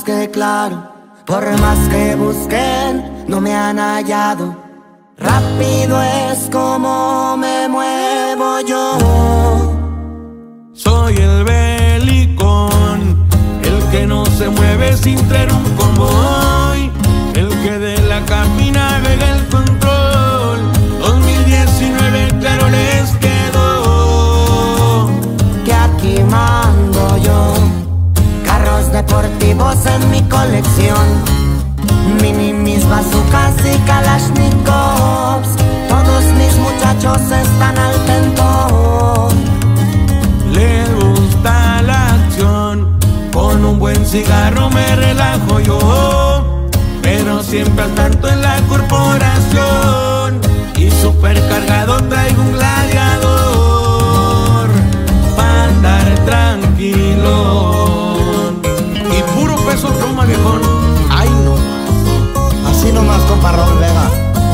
que claro, por más que busquen, no me han hallado. Rápido es como me muevo yo. Soy el belicón, el que no se mueve sin traer un convoy, el que de la cabina navega el control. 2019 claro les quedó que aquí mando yo. Carros deportivos en mi colección, minimis, bazucas y kalashnikovs. Todos mis muchachos están al tento. Les gusta la acción, con un buen cigarro me relajo yo, pero siempre al tanto en la corporación. Y supercargado traigo un gladiador para andar tranquilo. Y puro peso pluma, viejón. Ay, no más. Así nomás, compa Raúl Vega.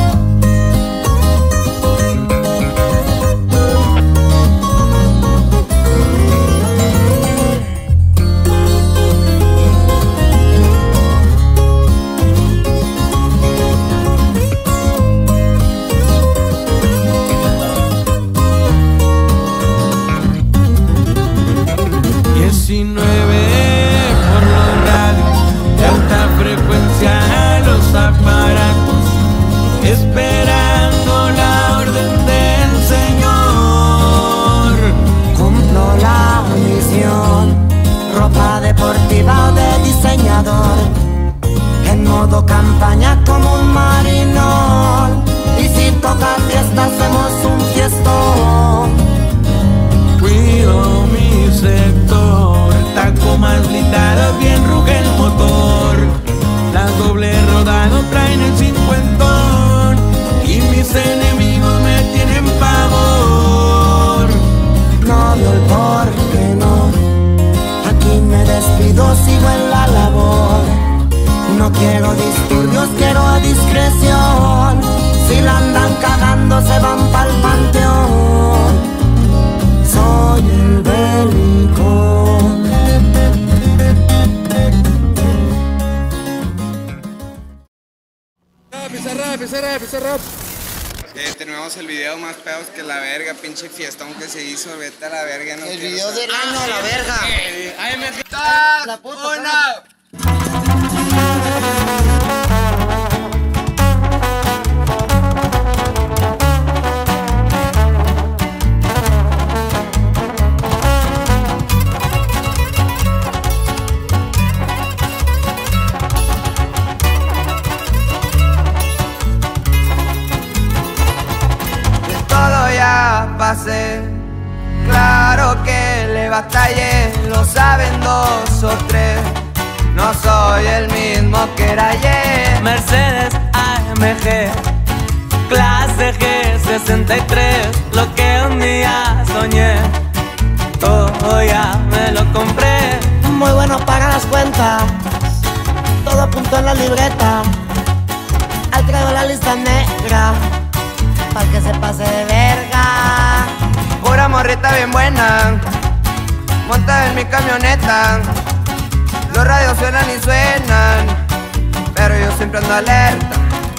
Esperando la orden del Señor. Cumplo la misión, ropa deportiva o de diseñador, en modo campaña como un marinol. Y si toca fiesta hacemos un fiestón. Cuido mi sector, taco más blindado, bien ruge el motor. Las doble rodado traen el cincuentón y mis enemigos me tienen pavor. No veo el por qué no, aquí me despido, sigo en la labor. No quiero disturbios, quiero discreción. Si la andan cagando se van pa'l panteón. Soy el belicón. Rap. Terminamos el video más pedos que la verga, pinche fiestón que se hizo, vete a la verga, no. El video del año a la verga. La puta. Pasé, claro que le batallé, lo saben dos o tres. No soy el mismo que era ayer. Mercedes AMG, clase G63, lo que un día soñé, todo ya me lo compré. Muy bueno para las cuentas, todo apuntó en la libreta. Ahí traigo la lista negra, pa' que se pase de verga. Pura morrita bien buena, monta en mi camioneta. Los radios suenan y suenan, pero yo siempre ando alerta.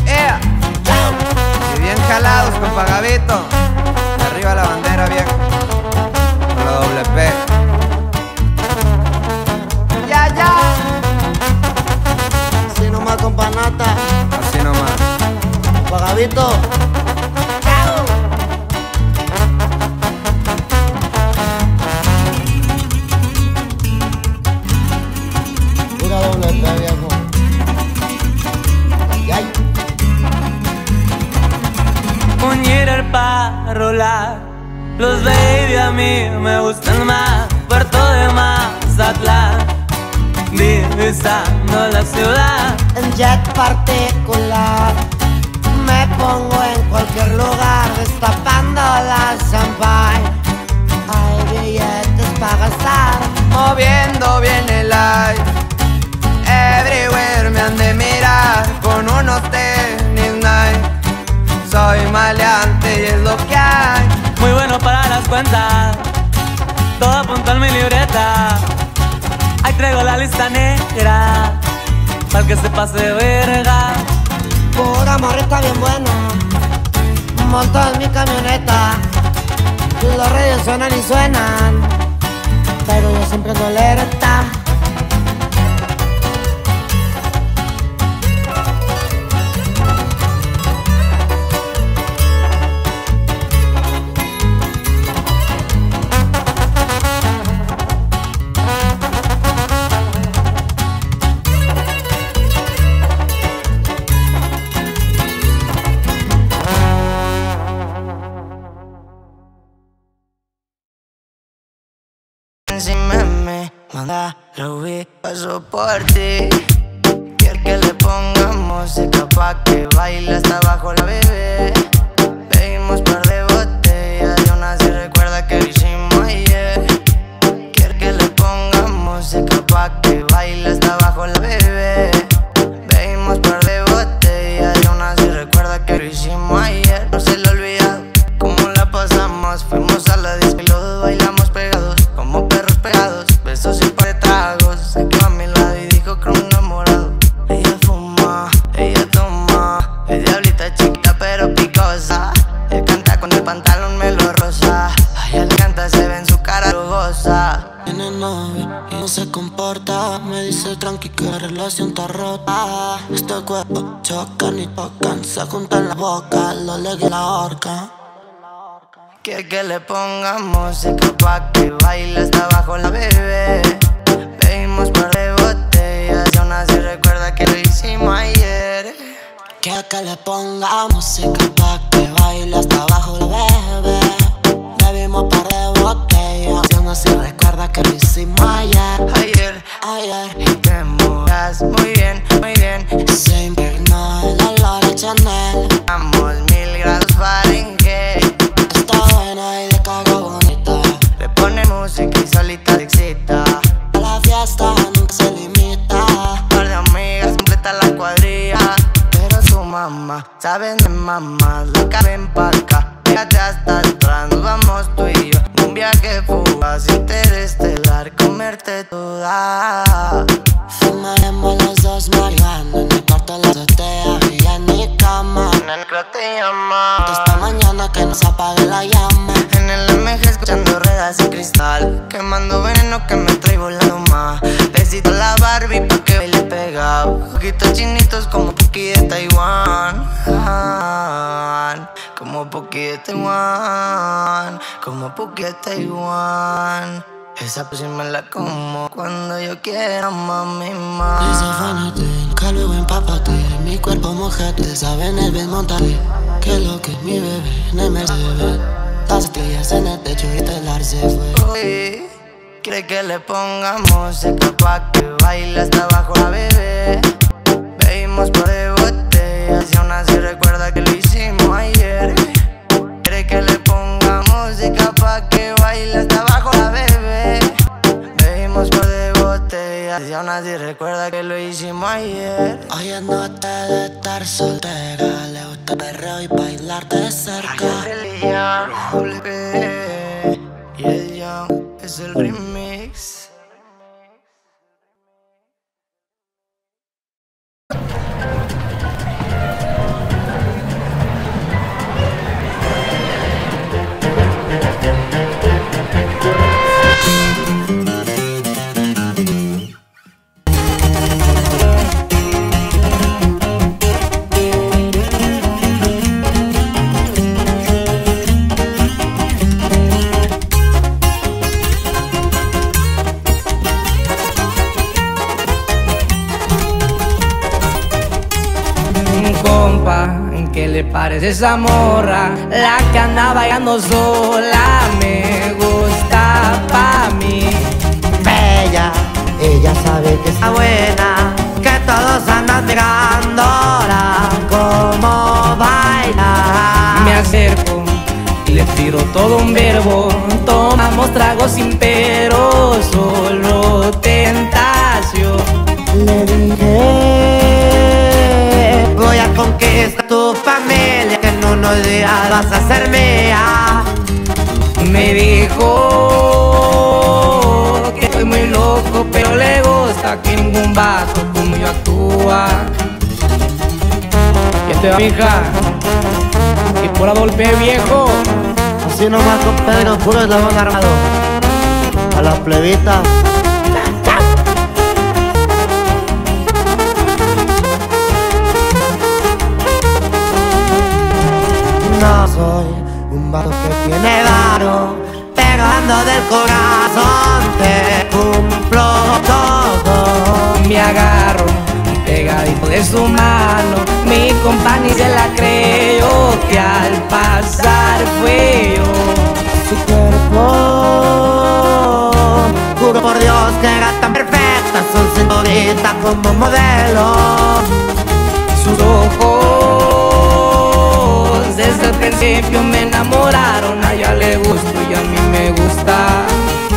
Y bien jalados con Pagavito, arriba la bandera vieja, con la doble P. Ya. Así nomás con panata, Así nomás. Pagavito. Pura doble P, viejo. Ay. Un Jeter para rolar, los baby a mí me gustan más. Puerto de Mazatlán, divisando la ciudad. En jet particular, me pongo en cualquier lugar, destapando la champagne. Hay billetes para gastar, Moviendo bien el light, everywhere me han de mirar con unos tenis Nike. Soy maleante y es lo que hay. Muy bueno para las cuentas, todo apunta en mi libreta. Ahí traigo la lista negra, pa'l que se pase de verga. Pura morrita bien buena, monto en mi camioneta. Los radios suenan y suenan, pero yo siempre ando alerta. Encima me manda lo vi, paso por ti. Quiero que le ponga música pa' que baile hasta abajo la bebé. Bebimos par de botellas y aún así recuerda que lo hicimos ayer. Quiero que le ponga música pa' que baile hasta abajo la bebé. Bebimos par de botellas y aún así recuerda que lo hicimos ayer. No se le olvida cómo la pasamos, fuimos a la disco y los dos bailamos pegados como perros pegados, besos y par de tragos. Se quedó a mi lado y dijo que era un enamorado. Ella fuma, ella toma, es diablita chiquita pero picosa. Él canta con el pantalón melo rosa. A ella le canta, se ve en su cara rugosa. Tiene novio y no se comporta, me dice tranqui que la relación está rota. Este cuerpo chocan y tocan, se juntan la boca, lo legue la horca. Quiere que le ponga música pa' que baile hasta abajo la bebé. Bebimos par de botellas y aún así recuerda que lo hicimos ayer. Quiere que le ponga música pa' que baile hasta abajo la bebé. Bebimos par de botellas y aún así recuerda que lo hicimos ayer. Ayer y te muevas muy bien, muy bien. Se impregnó el olor de Chanel. Estamos 1000 grados Fahrenheit. Está buena y de cago bonita. Le pone música y solita se excita. La fiesta nunca se limita. Par de amigas completa la cuadrilla. Pero su mamá, saben de mamá, la caben pa' acá. Fíjate hasta atrás, nos vamos tú y yo. Un viaje fugaz, interestelar, comerte toda. Fumaremos los dos marihuana en el cuarto de la azotea y en mi cama. En el club te llama. Esta mañana que nos apague la llama. En el MG escuchando ruedas y cristal, quemando veneno que me trae volando más. Besito a la Barbie pa' que baile pegado. Ojitos chinitos como Puki de Taiwán. Como Puki de Taiwán. Como Puki de Taiwán. Esa pussy me la como cuando yo quiera, mami, Dice fanate, nunca luego empápate. Mi cuerpo mojate, saben el bien montate. Que lo que es mi bebé en el Mercedes. Las estrellas en el techo y telar se fue. Uy, quiere que le ponga música pa' que baile hasta abajo la bebé. Bebimos par de botellas y aún así recuerda que lo hicimos ayer. Quiere que le ponga música pa' que baile hasta abajo la bebé. Bebimos par de botellas y aún así recuerda que lo hicimos ayer. Hoy es noche de estar soltera, le gusta el perreo y bailar de cerca. Y el Young es el remix. ¿Qué le parece esa morra? La que anda bailando sola me gusta pa' mí. Bella, ella sabe que está buena, que todos andan mirándola como baila. Me acerco y le tiro todo un verbo. Tomamos tragos sin pero, solo tentación. Le dije, voy a conquistar tu familia, que en unos días vas a ser mía. Me dijo que estoy muy loco, pero le gusta que ningún vato como yo actúe. Cuba. Y este va, mija, y por Adolfo viejo. Así nomás con Pedro, puro eslabón armado. A las plebitas. No soy un vato que tiene varo, pero ando del corazón, te cumplo todo. Me agarro pegadito de su mano, mi compa ni se la creyó, que al pasar fue yo. Su cuerpo, juro por Dios que era tan perfecta, son señorita como modelo. Sus ojos desde el principio me enamoraron, a ella le gusto y a mí me gusta.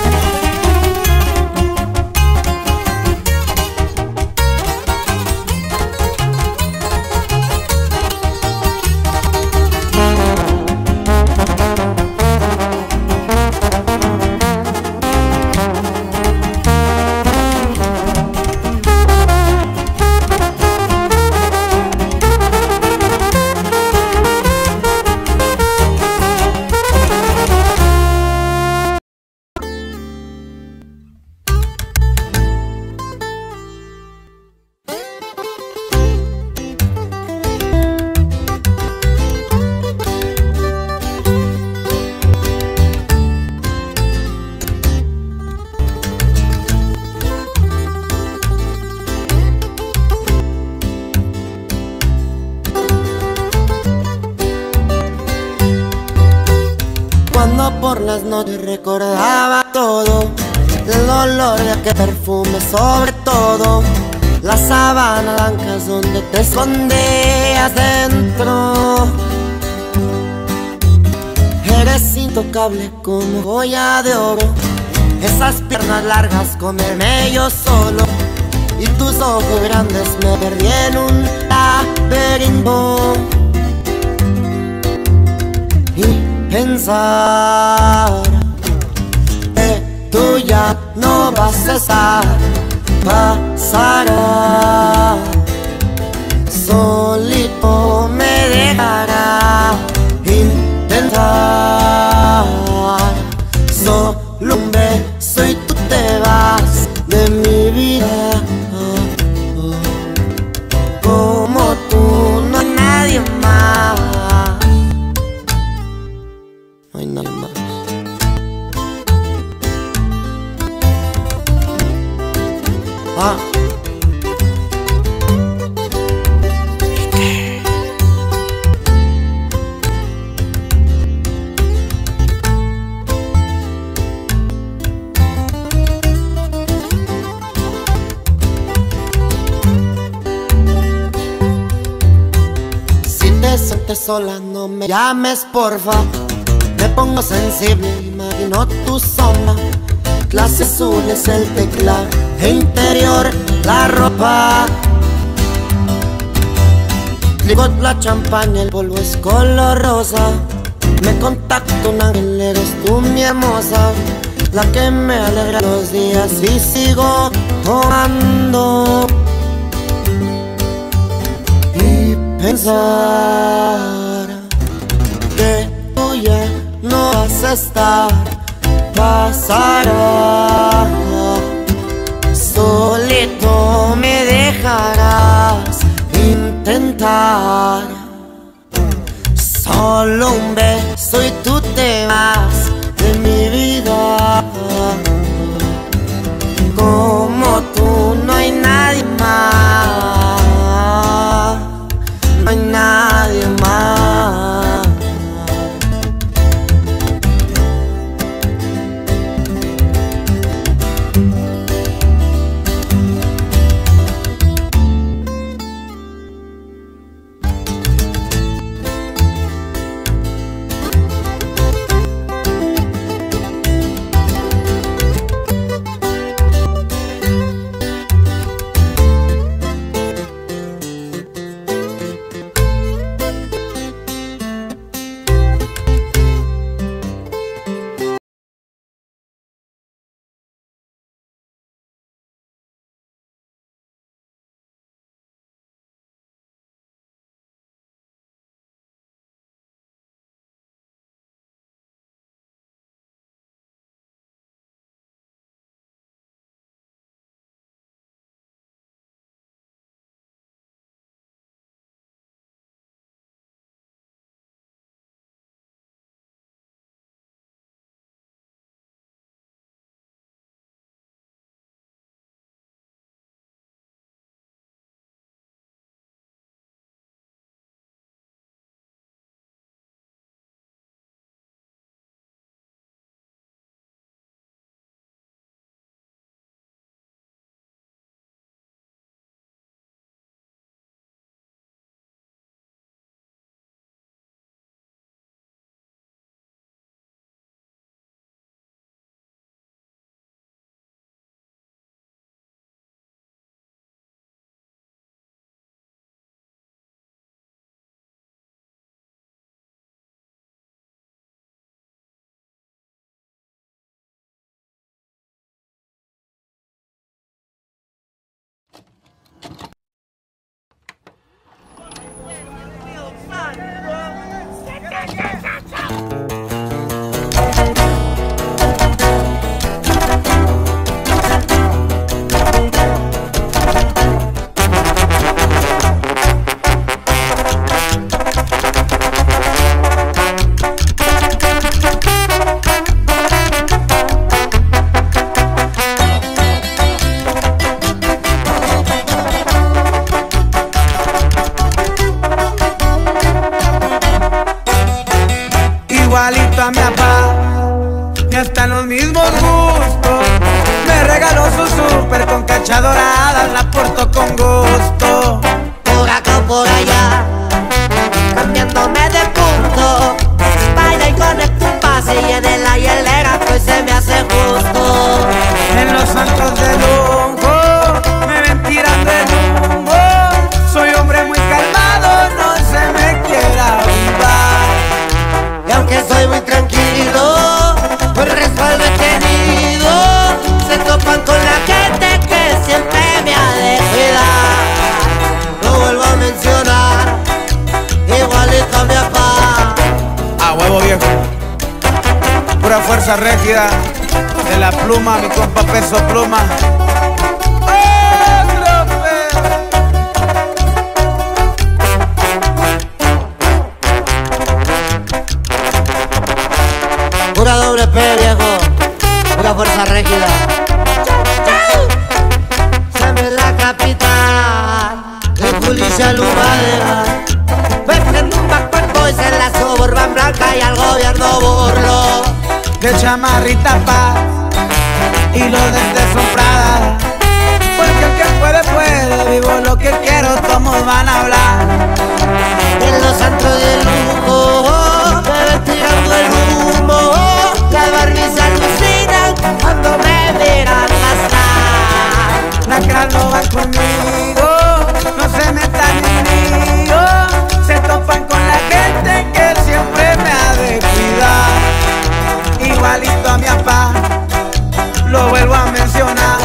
Cuando por las noches recordaba todo, el olor de aquel perfume sobre todo, la sábana blanca donde te escondías dentro. Eres intocable como joya de oro, esas piernas largas comerme yo solo, y tus ojos grandes me perdí en un laberinto. Y pensar que tú ya no vas a estar, pasará, solito me dejará intentar. Solo un beso y tú te vas de mi vida. Como tú no hay nadie más. No hay nadie más. Si te sientes sola, no me llames, porfa. Me pongo sensible, imagino tu sombra. Clase azul es el teclado, e interior la ropa. Cligot la champaña, el polvo es color rosa. Me contacto un ángel, eres tú mi hermosa, la que me alegra los días y sigo tomando. Y pensar que tú ya no vas a estar, pasará, solito me dejarás intentar. Solo un beso y tú te vas de mi vida. Como tú no hay nadie más, no hay nadie más. edad y hasta los mismos gustos. Me regaló su súper con cacha dorada, la porto con gusto. Por acá o por allá, cambiándome de punto. Baila y conecta un pase y en el hielera pues se me hace justo. En los santos de lujo me ven tirando el humo. Soy hombre muy calmado, no se me quiera avivar. Y aunque soy muy tranquilo, por respaldo he tenido, se topan con la gente que siempre me ha de cuidar. Lo vuelvo a mencionar, igualito a mi papá. A huevo viejo, pura fuerza rígida de la pluma, mi compa Peso Pluma. Pura doble P, viejo, pura fuerza rígida. Siempre la capital, el policía Lumadera. Venden un Backpack Boys en la Suburban Blanca y al gobierno burlo. De chamarrita paz y los dentes son Prada. Porque el que puede, puede, vivo lo que quiero, todos van a hablar. En los santos de lujo, me ven tirando el humo. Las Barbies se alucinan cuando me miran gastar. La cara no va conmigo, no se metan en lío. Se topan con la gente que siempre me ha de cuidar. Igualito a mi papá, lo vuelvo a mencionar.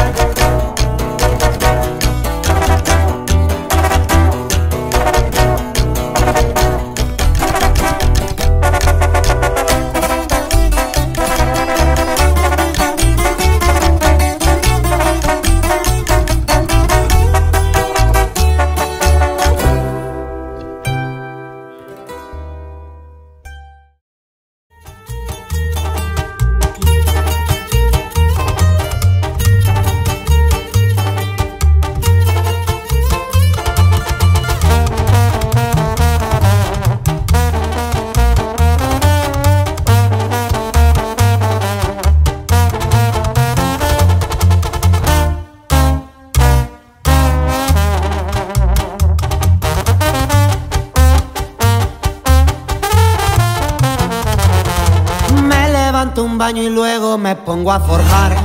Un baño y luego me pongo a forjar.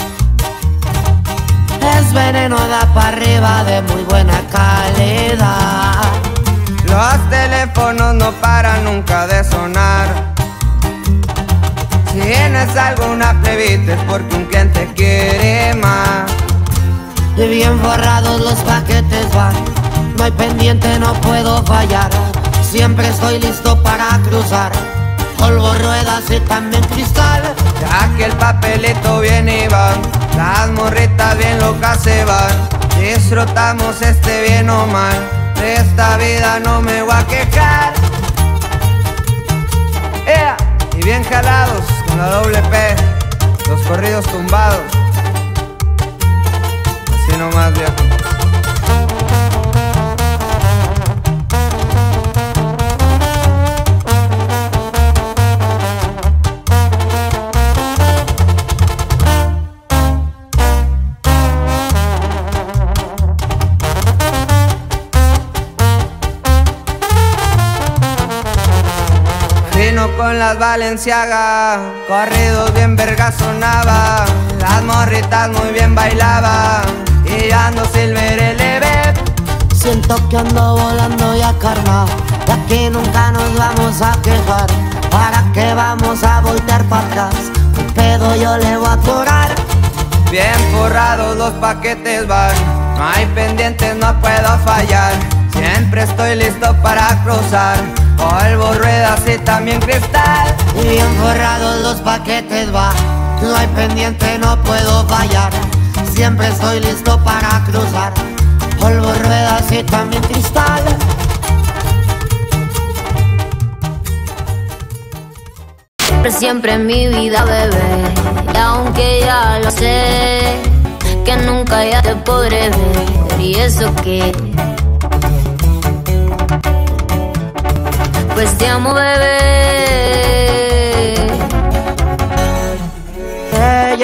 Es veneno, da para arriba de muy buena calidad. Los teléfonos no paran nunca de sonar. Si tienes alguna plebita es porque un cliente quiere más. Y bien forrados los paquetes van, no hay pendiente, no puedo fallar. Siempre estoy listo para cruzar. Polvo, ruedas y también cristal. Ya que el papelito viene y va, las morritas bien locas se van. Disfrutamos bien o mal, de esta vida no me voy a quejar. Y bien jalados con la doble P, los corridos tumbados. Así nomás, viejo. Con las Balenciaga, corridos bien verga sonaba. Las morritas muy bien bailaban y ando Silver LB. Siento que ando volando ya, carnal, de aquí nunca nos vamos a quejar. ¿Para qué vamos a voltear para atrás? Un pedo yo le voy a curar. Bien forrados los paquetes van, no hay pendientes, no puedo fallar. Siempre estoy listo para cruzar. Polvo, ruedas y también cristal. Y bien forrados los paquetes va, no hay pendiente, no puedo fallar. Siempre estoy listo para cruzar. Polvo, ruedas y también cristal. Siempre en mi vida, bebé, y aunque ya lo sé, que nunca ya te podré ver. Y eso que pues te amo, bebé,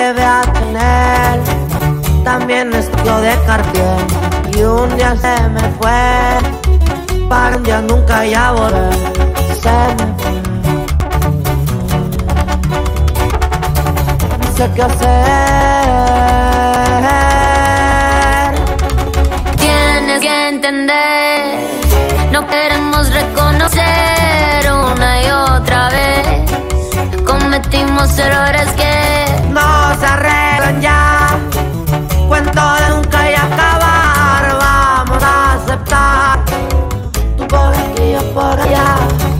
llevé a tener. También estudió de Cartier y un día se me fue. Para un día nunca ya volver. Se me fue. No sé qué hacer. Tienes que entender, no queremos reconocer una y otra vez. Cometimos errores que no se arreglan ya. Cuento de nunca y acabar. Vamos a aceptar. Tú por aquí y yo por allá.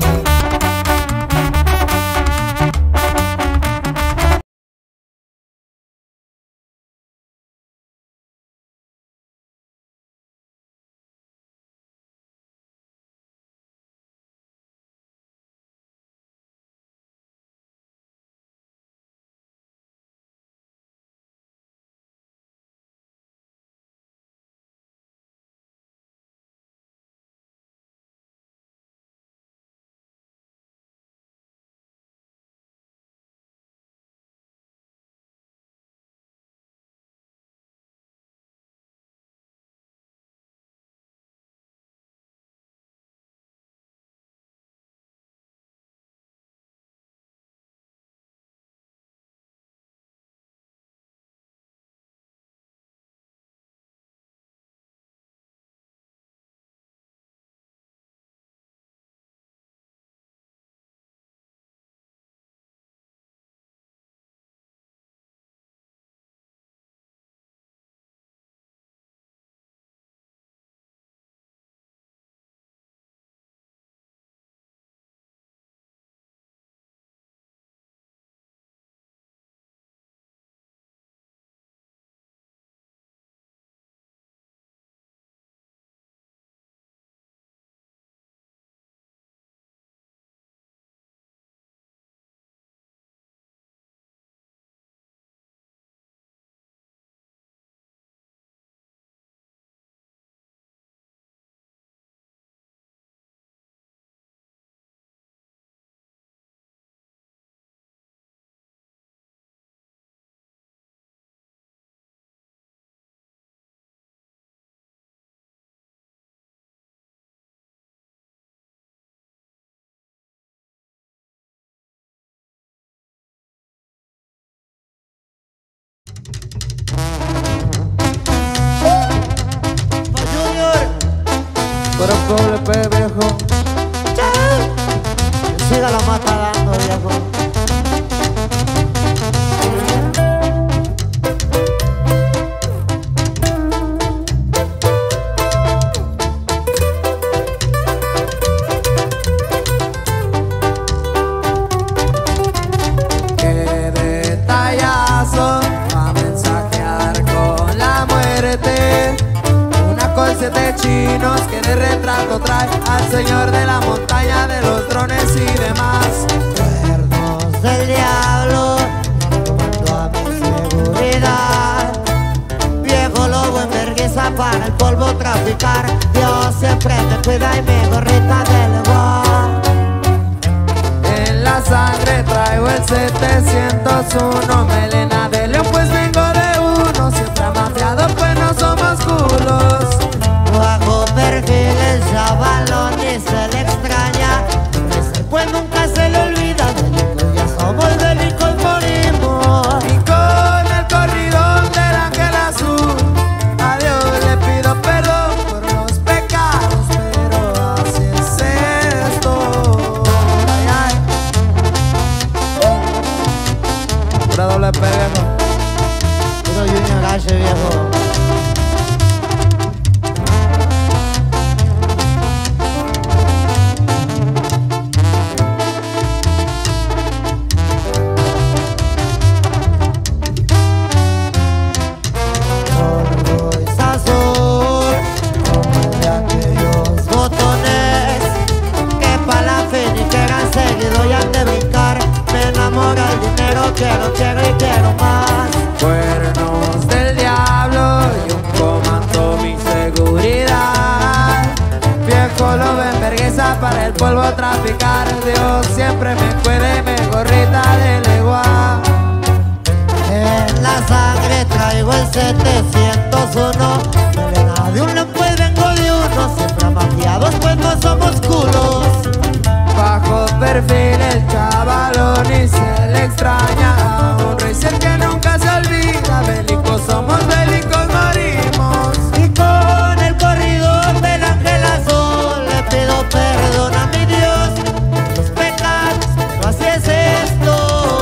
Pero pobre pe, viejo. Que siga la mata dando, viejo. Qué detallazo va a mensajear con la muerte. Una corte de chinos que de retrato trae al señor de la montaña, de los drones y demás. Cuernos del diablo, llamando a mi seguridad. Viejo lobo en vergüenza para el polvo traficar. Dios siempre me cuida y mi gorrita de leguán. En la sangre traigo el 701, melena de león pues vengo de uno. Siempre amafiado pues no somos culos. Bajo perfil el chavalón y se le extraña. Ese pues nunca se le olvida. Delicos ya somos, delicos morimos. Y con el corridón del ángel azul, a Dios le pido perdón por los pecados, pero así es esto. Ay, ay. Pura doble P, viejo. Puro Junior H, viejo. Quiero y quiero más. Cuernos del diablo y un comando mi seguridad. Viejo lobo en vergüenza para el polvo traficar. Dios siempre me cuide y me gorrita de legua. En la le extraña. Un rey es el que nunca se olvida. Bélicos somos, bélicos morimos. Y con el corrido del ángel azul le pido perdón a mi Dios por mis pecados, pero así es esto.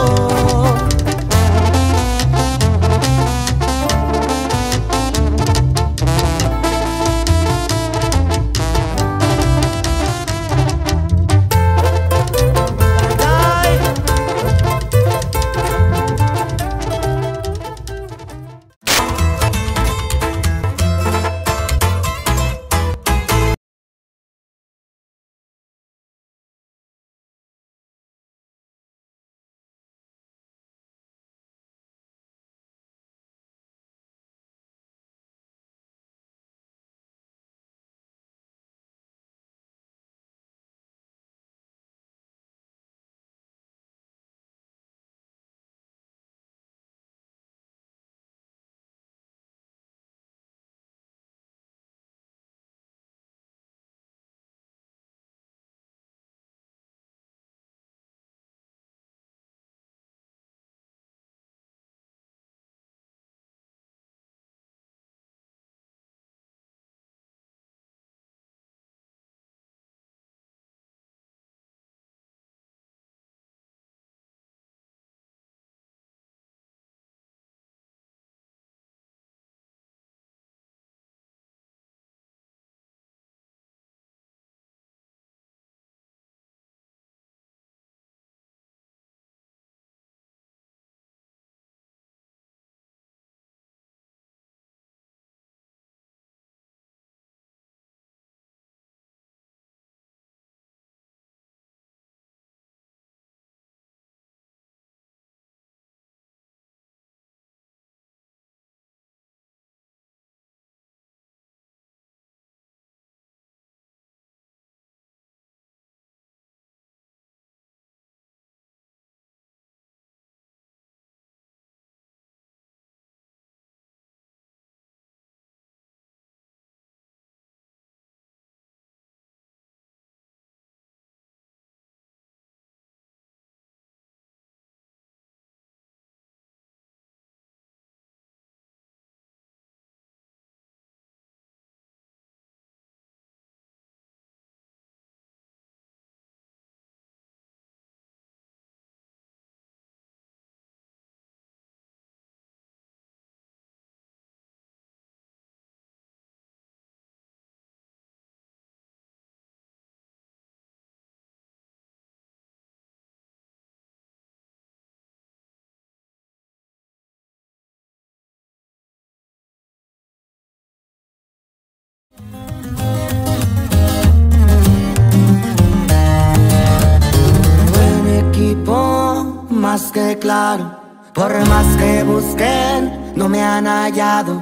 Más que claro, por más que busquen, no me han hallado.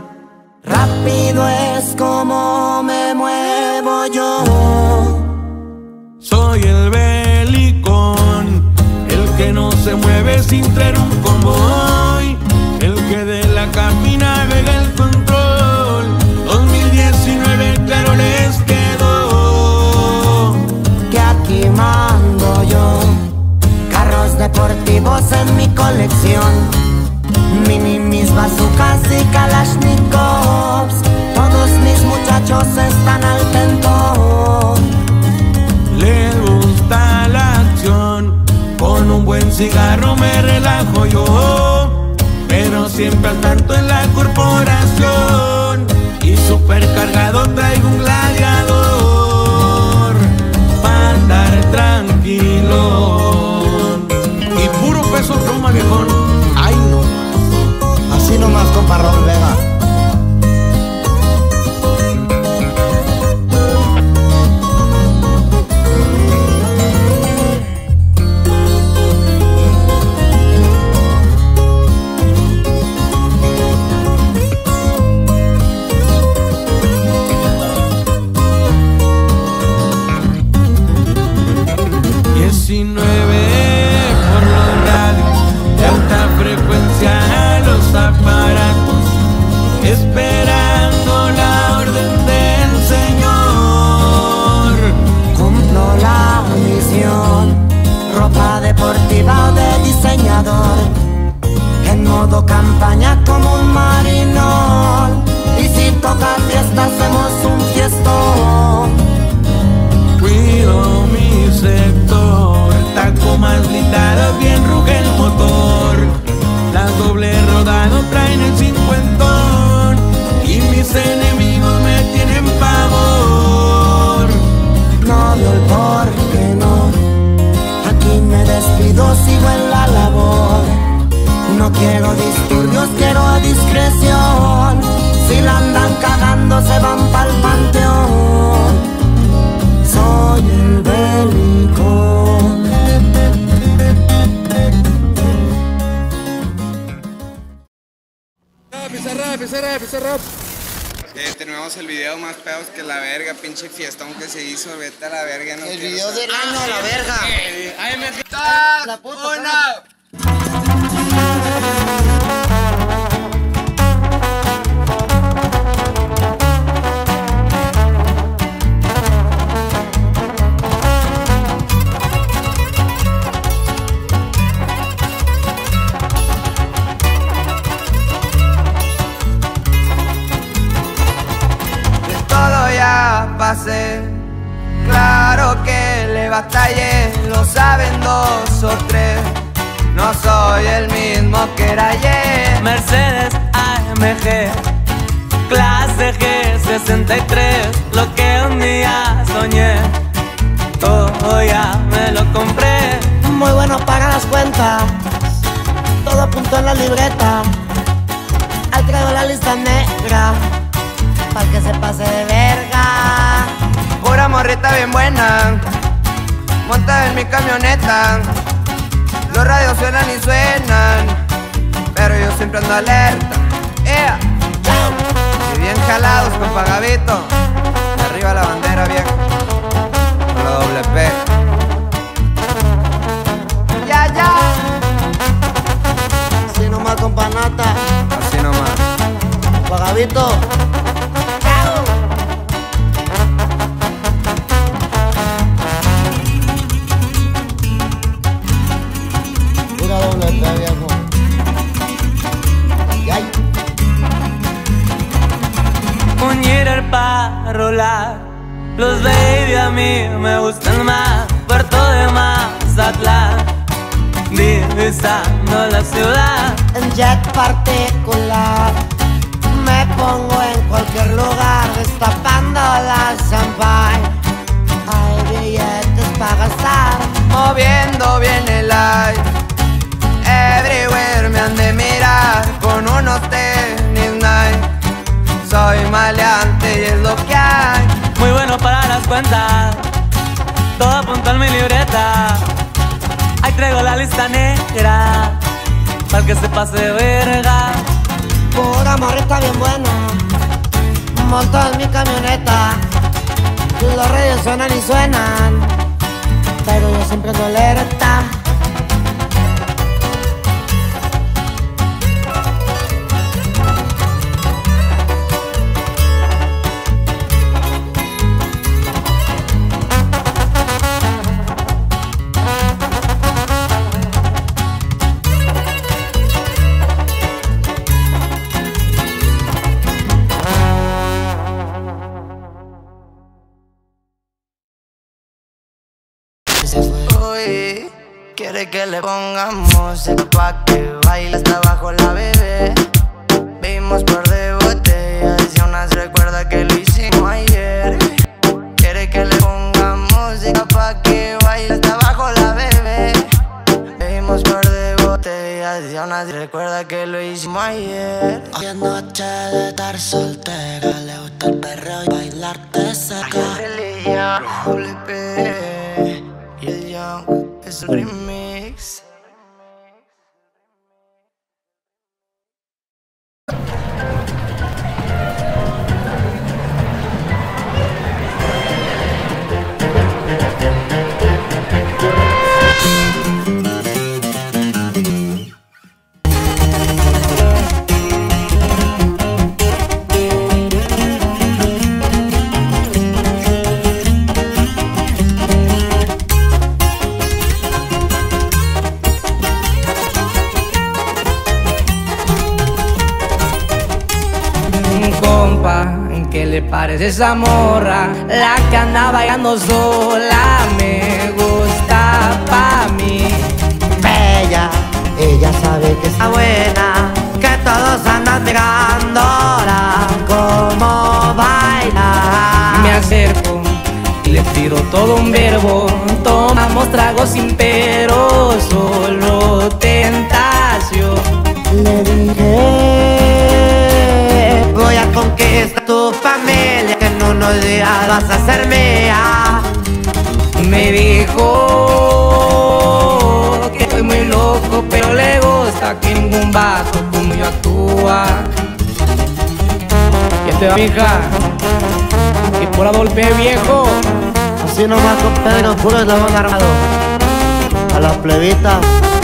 Rápido es como me muevo yo. Soy el belicón, el que no se mueve sin traer un convoy, el que de la cabina navega el control. 2019 claro les quedó que aquí mando yo. Carros deportivos en mi colección, minimis, bazucas y kalashnikovs. Todos mis muchachos están al tento. Les gusta la acción, con un buen cigarro me relajo yo, pero siempre al tanto en la corporación. Y supercargado traigo un gladiador para andar tranquilo. Y puro peso pluma, viejón. Ay, no. Así nomás, compa Raúl Vega. No quiero disturbios, quiero a discreción. Si la andan cagando se van pa'l panteón. Soy el bélico. Tenemos el video más pedos que la verga, pinche fiestón que se hizo, vete a la verga. No el video del año a la verga. ¡Ay, me La puta, una! Pasé. Claro que le batallé, lo saben 2 o 3. No soy el mismo que era ayer. Mercedes AMG, clase G63, lo que un día soñé, todo ya me lo compré. Muy bueno para las cuentas, todo apuntó en la libreta. Ahí traigo la lista negra, para que se pase de verga. Pura morrita bien buena, montada en mi camioneta. Los radios suenan y suenan, pero yo siempre ando alerta. Y bien jalados con Pagavito, arriba la bandera vieja, con la doble P. Ya, ya. Así nomás con panata, Así nomás. Pagavito. Un Jeter para rolar, los baby a mí me gustan más. Puerto de Mazatlán, divisando la ciudad. En jet particular, me pongo en cualquier lugar, destapando la champagne. Hay billetes para gastar, moviendo bien el light. Everywhere me han de mirar con unos tenis Nike. Soy maleante y es lo que hay. Muy bueno para las cuentas, todo apunto en mi libreta. Ahí traigo la lista negra, para que se pase de verga. Pura morrita bien buena, monto en mi camioneta. Los radios suenan y suenan, pero yo siempre ando alerta. Uy, quiere que le pongamos música pa' que baile hasta abajo la bebé. Vimos par de botellas y aún así recuerda que lo hicimos ayer. Quiere que le pongamos música pa' que baile hasta abajo la bebé. Vimos par de botellas y aún así recuerda que lo hicimos ayer. Hoy es noche de estar soltera, le gusta el perreo y bailarte seca. Y el Young es un remix. ¿Qué le parece esa morra? La que anda bailando sola me gusta pa' mí. Bella, ella sabe que está buena, que todos andan mirándola como baila. Me acerco y le tiro todo un verbo. Tomamos tragos sin pero, solo tentación. aquí está tu familia, que en unos días vas a ser mía. Me dijo que estoy muy loco, pero le gusta que ningún vato como yo actúa. ¿Quién te va, mija? Y por Adolfo, viejo. Así nomás con Pedro, puro eslabón armado. A la plebita.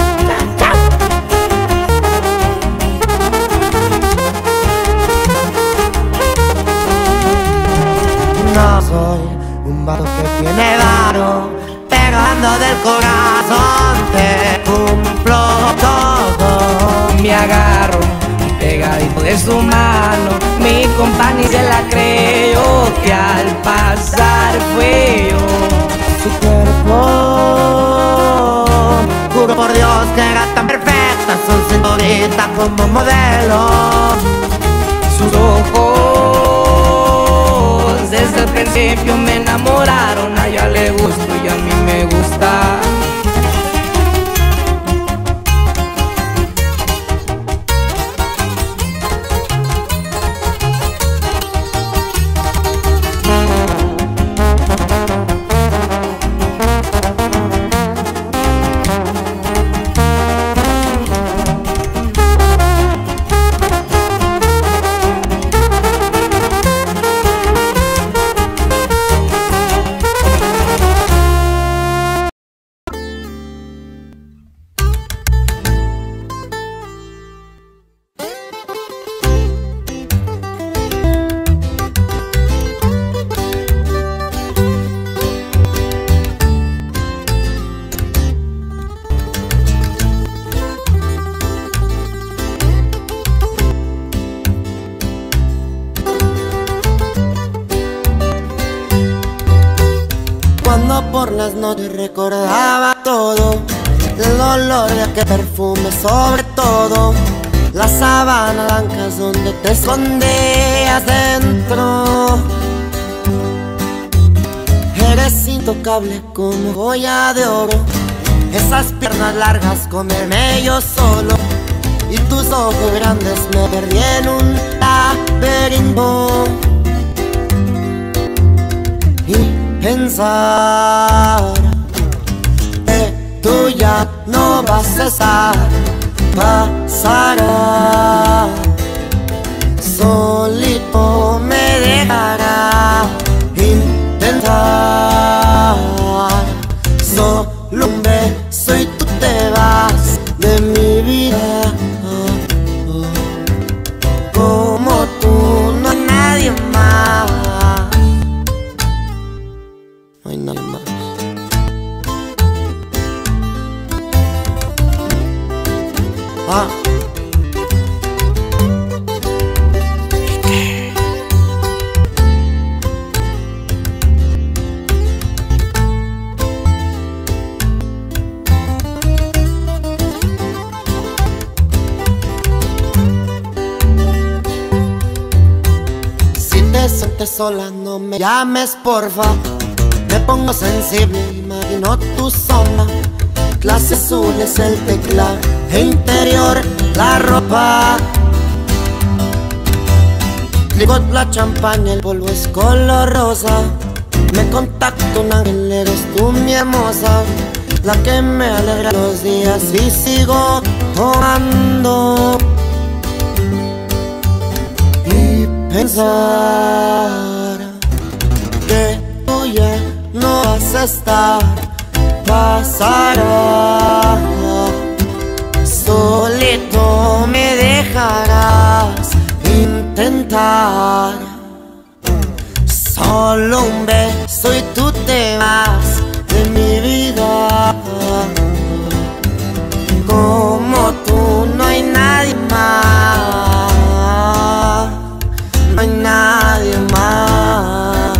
No soy un vato que tiene varo, pero ando del corazón, te cumplo todo. Me agarro pegadito de su mano, mi compañía se la creyó, que al pasar fue yo. Su cuerpo, juro por Dios que era tan perfecta, su cinturita como modelo. Sus ojos desde el principio me enamoraron, a ella le gusto y a mí me gusta. Por las noches recordaba todo, el olor de aquel perfume, sobre todo las sábanas blancas donde te escondías dentro. Eres intocable como joya de oro, esas piernas largas comerme yo solo, y tus ojos grandes me perdí en un laberinto. Y pensar que tú ya no vas a estar, pasará, solito me dejará intentar. Solo un beso y tú te vas de mi vida. Como tú no hay nadie más. No hay nadie más. Ah. Si te sientes sola, no me llames, porfa. Me pongo sensible, imagino tu sombra. Clase azul es el teclado, e interior la ropa. Digo la champaña, el polvo es color rosa. Me contacto un ángel, eres tú mi hermosa, la que me alegra los días y sigo tomando. Y pensar que tú ya no vas a estar, pasará, solito me dejarás intentar. Solo un beso y tú te vas de mi vida. Como tú no hay nadie más, no hay nadie más.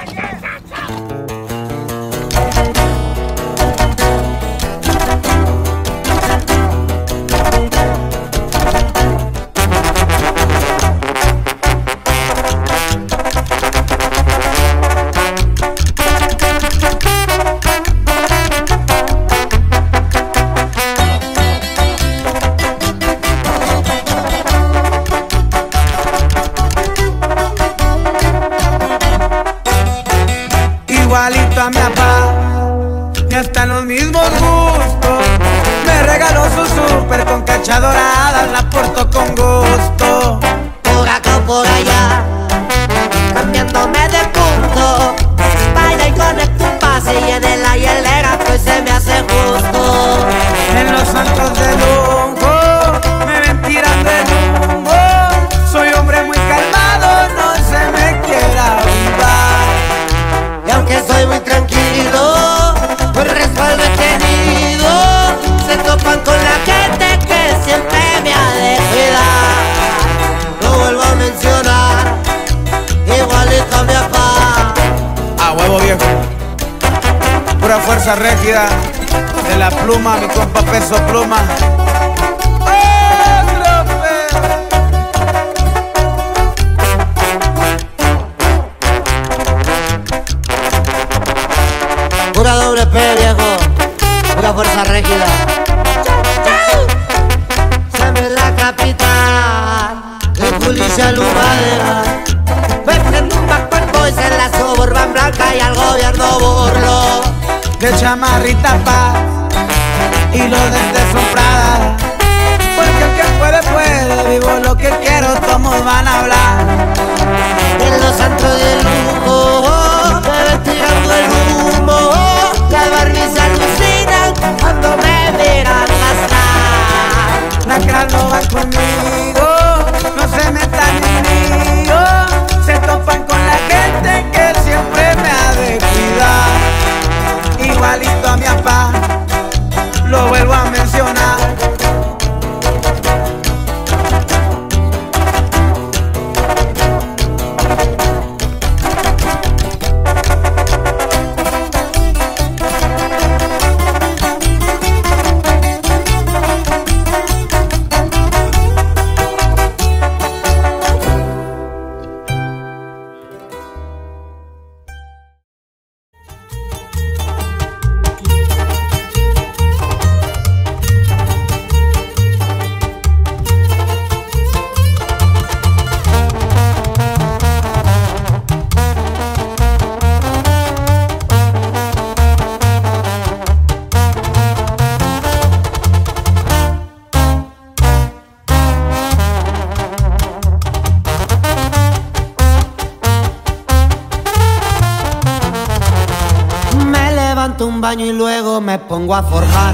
Igualito a mi papá, y hasta los mismos gustos. Me regaló su súper con cacha dorada, la porto con gusto. Por acá o por allá, cambiándome de punto. Baila y conecta un pase y en el hielera pues se me hace justo. En los santos de lujo me ven tirando el humo. Soy hombre muy calmado, no se me quiera avivar. Y aunque soy muy tranquilo, por respaldo he tenido, se topan con la gente que siempre me ha de cuidar. Lo vuelvo a mencionar, igualito a mi papá. A huevo viejo, pura fuerza rígida de la pluma, mi compa Peso Pluma. Pura doble P, viejo, pura fuerza rígida. Siempre es la capital de policía Lumadera. Me prendo un Backward Boys en la Suburban Blanca y al gobierno burlo. De chamarrita paz y los dentes son Prada. Porque el que puede, puede, vivo lo que quiero, todos van a hablar. En los antros de lujo, me ven tirando el humo. Las Barbies se alucinan cuando me miran pasar. Las cras no van conmigo, no se metan en lío. Se topan con la gente que siempre me ha de cuidar. Igualito a mi papá, lo vuelvo a mencionar. Un baño y luego me pongo a forjar.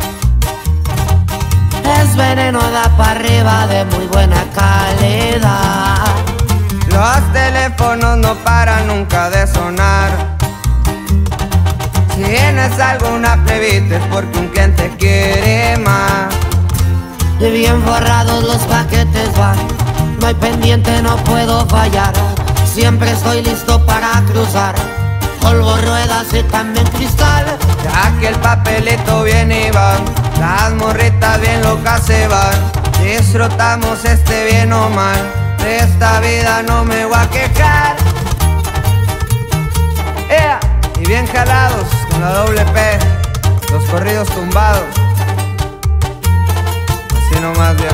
Es veneno, da para arriba de muy buena calidad. Los teléfonos no paran nunca de sonar. Si tienes alguna plebita es porque un cliente quiere más. Y bien forrados los paquetes van, no hay pendiente, no puedo fallar. Siempre estoy listo para cruzar, polvo, ruedas y también cristal. Ya que el papelito viene y va, las morritas bien locas se van. Disfrutamos este bien o mal, de esta vida no me voy a quejar. Y bien jalados con la doble P, los corridos tumbados. Así nomás, viejo.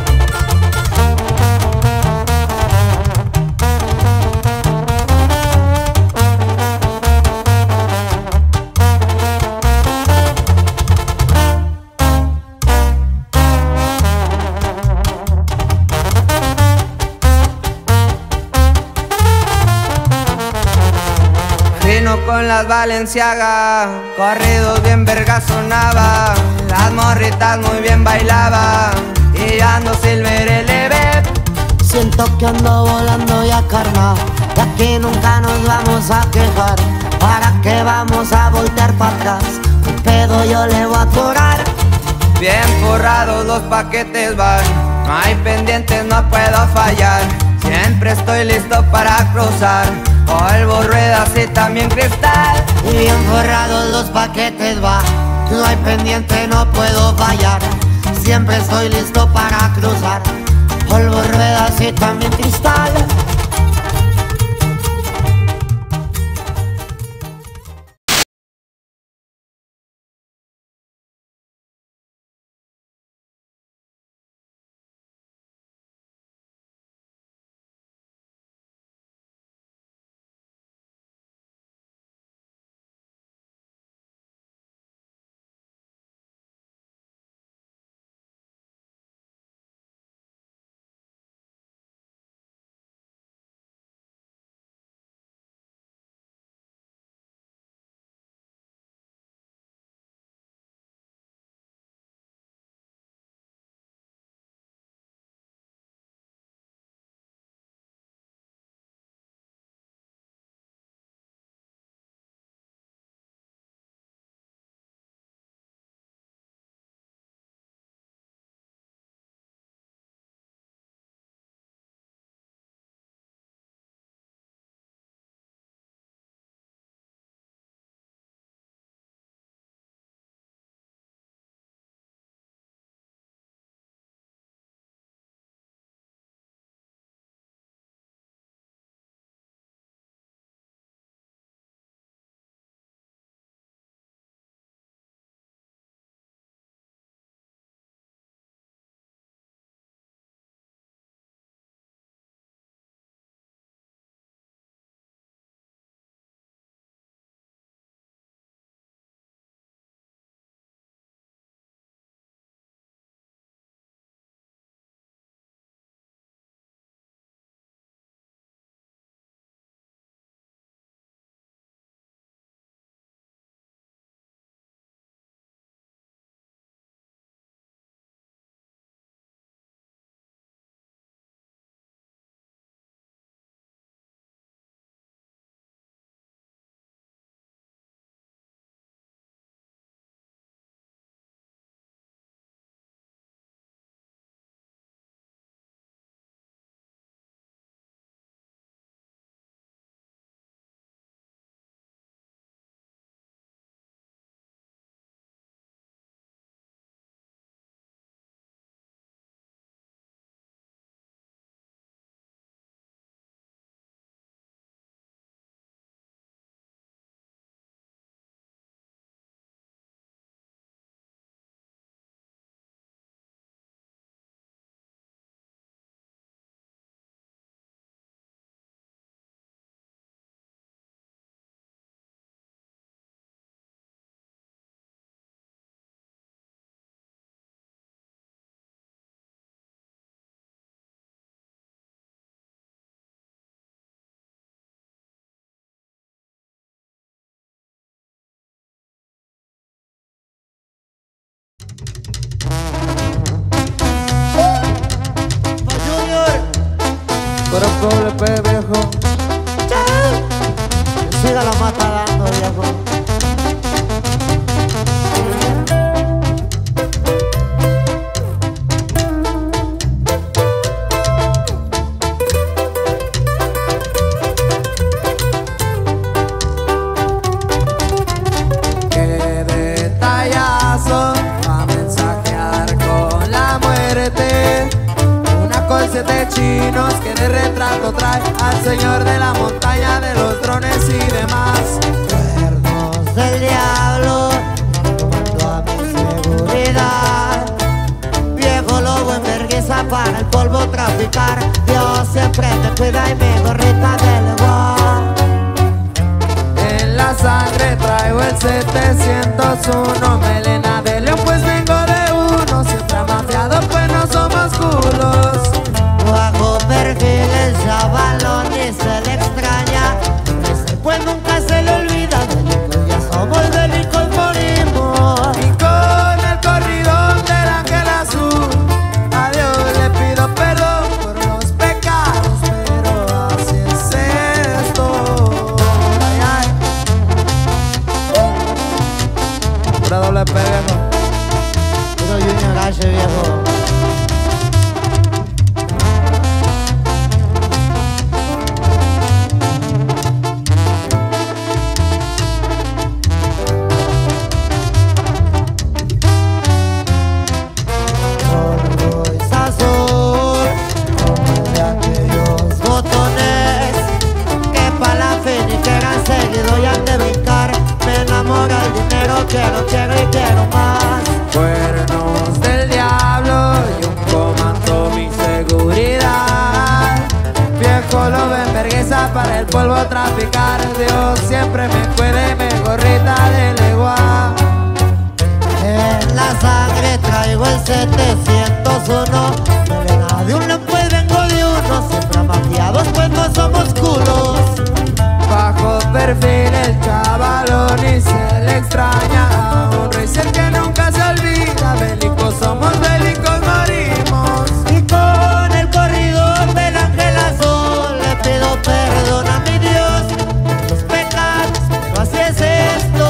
Con las Balenciaga, corridos bien verga sonaba, las morritas muy bien bailaba, y ando Silver LB. Siento que ando volando ya, carnal, de aquí nunca nos vamos a quejar. ¿Para qué vamos a voltear para atrás? Un pedo yo le voy a atorar. Bien forrados los paquetes van, no hay pendientes, no puedo fallar. Siempre estoy listo para cruzar, polvo, ruedas y también cristal. Y bien forrados los paquetes va, no hay pendiente, no puedo fallar. Siempre estoy listo para cruzar, polvo, ruedas y también cristal. Pero pobre pe viejo, Siga la mata dando, viejo. qué detallazo va a mensajear con la muerte. Una con 7 chinos que de retrato trae al señor de la montaña de los drones y demás. Cuernos del diablo, llamando a mi seguridad. Viejo lobo en vergüenza para el polvo traficar. Dios siempre me cuida y mi gorrita de león. En la sangre traigo el 701, melena de león pues vengo de uno. Siempre amafiado pues no somos culos. Bajo perfil el chavalón y se le extraña. Ese pues nunca se le olvida. Delicos ya somos, delicos morimos. Y con el corridón del ángel azul, a Dios le pido perdón por los pecados, pero así es esto. Ay, ay. Pura doble P, viejo. quiero, quiero y quiero más. Cuernos del diablo y un comando mi seguridad. Viejo lobo en vergüenza para el polvo traficar. Dios siempre me cuide, mi gorrita de legua. En la sangre traigo el 701. Morena de un lampo y vengo de uno. Siempre amafiados pues no somos culos. Bajo perfil el chavalón y se le extraña a un rey ser que nunca se olvida. Bélicos somos, bélicos morimos. Y con el corrido del ángel azul le pido perdón a mi Dios por los pecados, pero así es esto.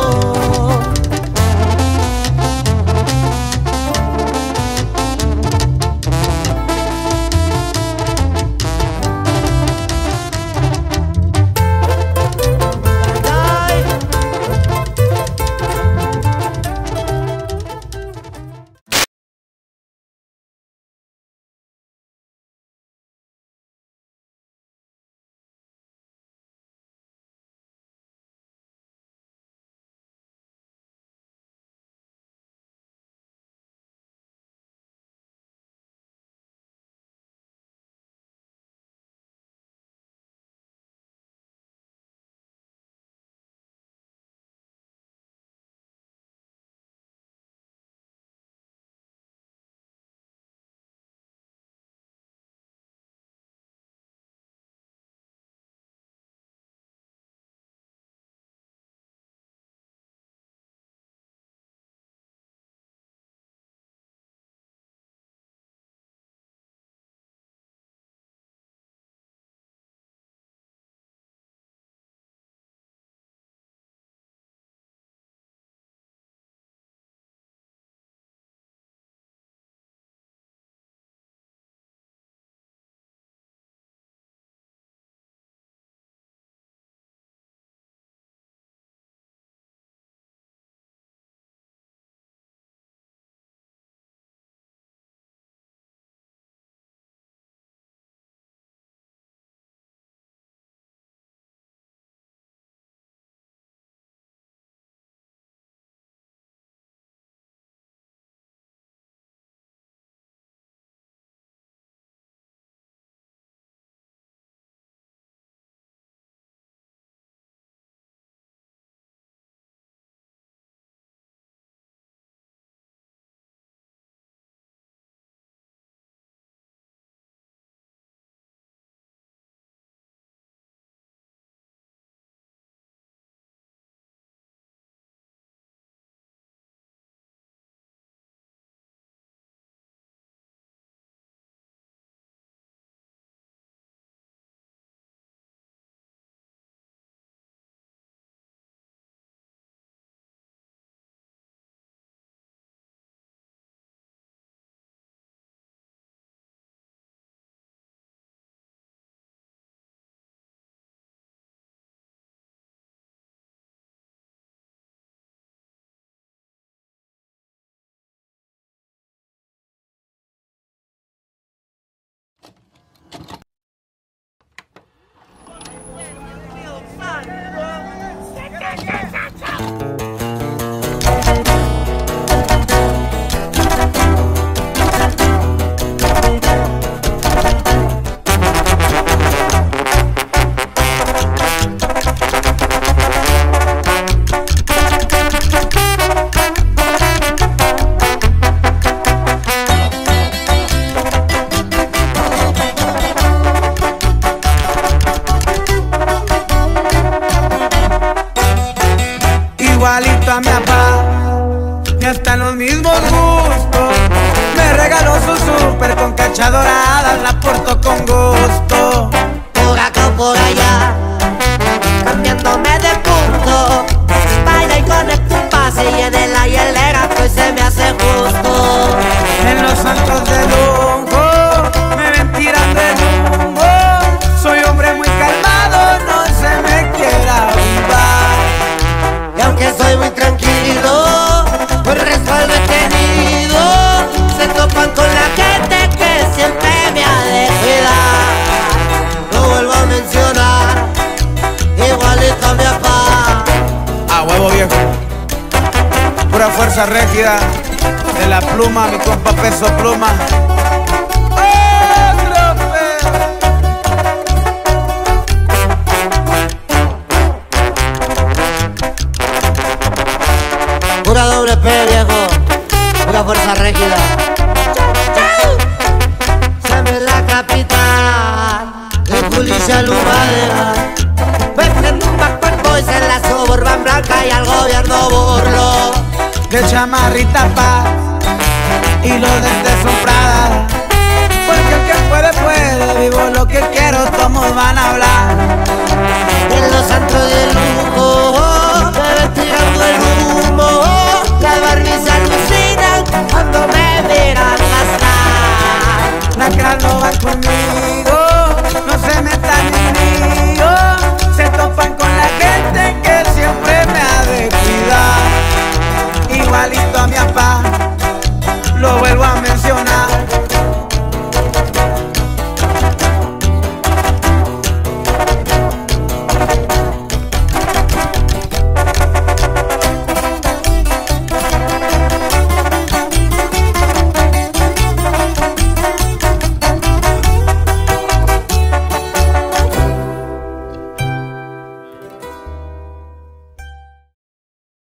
igualito a mi papá, y hasta los mismos gustos. Me regaló su súper con cacha dorada, la porto con gusto. Por acá o por allá, cambiándome de punto. Baila y conecta un pase y en la hielera pues se me hace justo. En los santos de lujo me ven tirando el humo. Soy hombre muy calmado, no se me quiera avivar. Y aunque soy muy tranquilo, pues respaldo he tenido. Se topan con la gente que siempre me ha de cuidar. Lo vuelvo a mencionar, igualito a mi papá. A huevo viejo. Fuerza Régida de la Pluma, mi compa Peso Pluma. Pura doble P, viejo. Pura Fuerza Régida. Siempre la capital de Julicia Lumadera. Vestiendo un Backpack Boys en la Suburban Blanca y al gobierno burlo. De chamarrita paz y los dentes son Prada. Porque el que puede, puede. Vivo lo que quiero, todos van a hablar. En los antros de lujo, bebés tirando el humo. Las Barbies se alucinan cuando me miran gastar. Las que no van conmigo, no se metan en lío. Se topan con la gente que siempre me ha de cuidar. Igualito a mi papá, lo vuelvo a mencionar.